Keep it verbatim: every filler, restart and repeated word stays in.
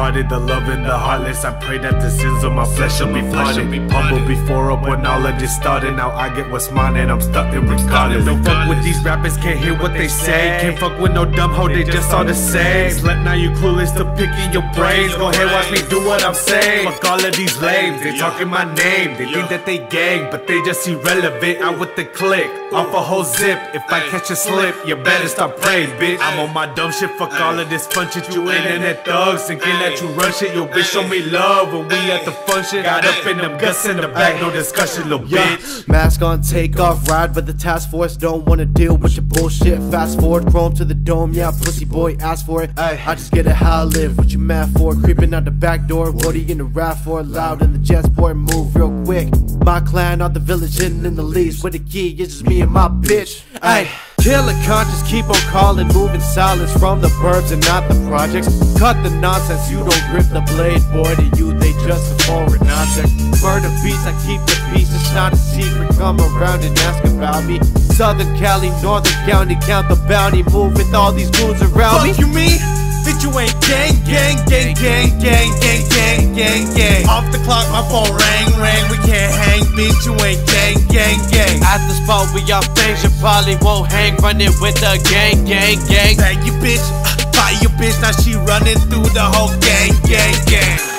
hearted, the love and the heartless. I pray that the sins of my flesh shall be pardoned. Humble before up when all of this started. Now I get what's mine and I'm stuck in regardless. Don't fuck with these rappers, can't hear what they say. Can't fuck with no dumb hoe, they just all the same. Slut, now you clueless to picking your brains. Go ahead, watch me do what I'm saying. Fuck all of these lames, they talking my name. They think that they gang, but they just irrelevant. Out with the click, off a whole zip. If I catch a slip, you better stop praying, bitch. I'm on my dumb shit, fuck all of this fun shit. You internet thugs, thinking that you run shit. Yo, bitch, show me love when we at the function. Got up in them guts in the back, no discussion, little bitch. Mask on, take off, ride with the task force. Don't wanna deal with your bullshit. Fast forward, chrome to the dome, yeah, pussy boy, ask for it. Ay, I just get it how I live, what you mad for? Creeping out the back door, what are you in the rap for? Loud in the JASE, move real quick. My clan out the village, hidden in the leaves. With the key, it's just me and my bitch. Ay, killer conscious, keep on calling, moving silence from the burbs and not the projects. Cut the nonsense, you don't grip the blade, boy. To you, they just a foreign object. Murder beats, I keep the peace, it's not a secret. Come around and ask about me. Southern Cali, Northern County, count the bounty. Move with all these goons around me. Fuck you mean? Bitch, you ain't gang, gang, gang, gang, gang, gang, gang, gang, gang. Off the clock, my phone rang, rang. We can't hang, bitch, you ain't gang, gang, gang. At the spot we all things, you probably won't hang. Running with the gang, gang, gang. Bang you, bitch. Uh, fire your bitch, now she running through the whole gang, gang, gang.